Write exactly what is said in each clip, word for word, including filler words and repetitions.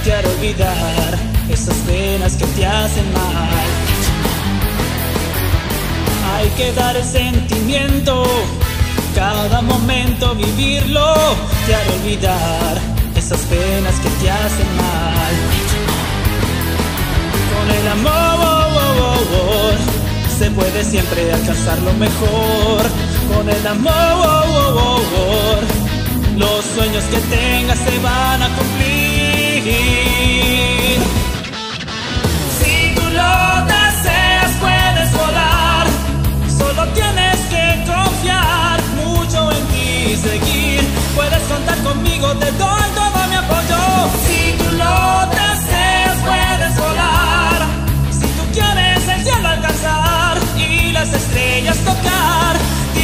te haré olvidar esas penas que te hacen mal. Hay que dar el sentimiento, cada momento vivirlo, te haré olvidar esas penas que te hacen mal. Con el amor se puede siempre alcanzar lo mejor. Con el amor los sueños que tengas se van a cumplir. Si tú lo deseas puedes volar, solo tienes que confiar mucho en ti y seguir. Puedes contar conmigo, te doy todo mi apoyo. Si tú lo deseas puedes volar, si tú quieres el cielo alcanzar y las estrellas tocar.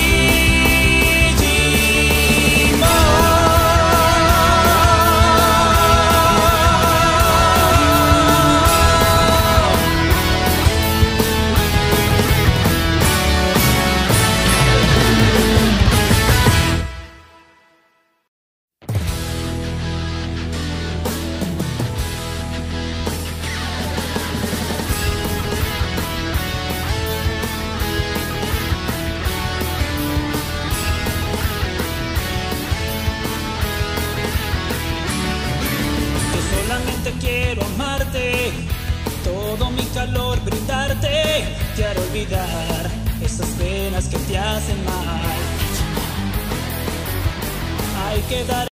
Quiero amarte, todo mi calor brindarte, te haré olvidar esas penas que te hacen mal. Hay que dar